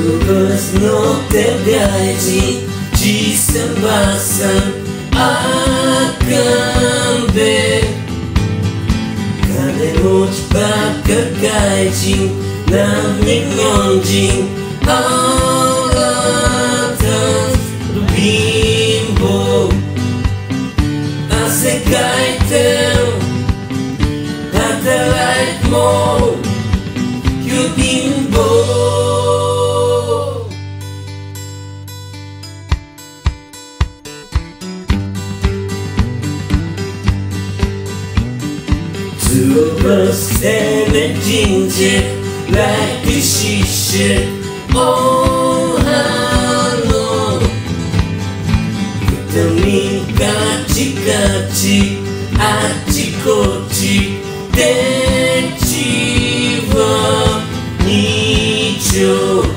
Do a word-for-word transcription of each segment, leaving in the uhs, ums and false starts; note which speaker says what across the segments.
Speaker 1: Terus no tergaji di sembasan akan ber Kane mo cepat kekajing Nami ngonjing Auratan bimbo Asekai teu Hatarait mo Yu bimbo Terus temen jinjit like a shisha Oh hano Vitamin kachi-kachi Achi-kochi Denchi wa nicho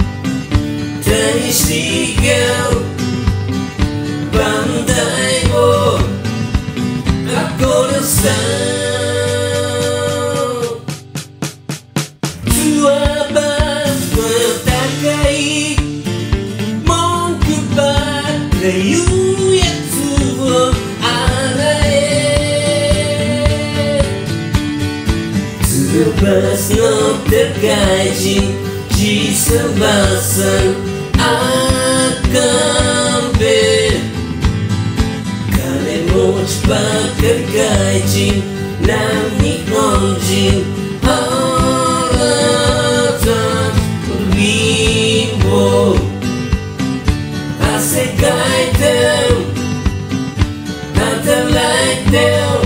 Speaker 1: Taishigao Bandai wo Akorasan Rayu yatsubo arae Terlepas no tergaji di sembasan akan ber Kane mo cepat tergaji nami ngonjing Auratan bimbo Asekai teu, Hatarait teu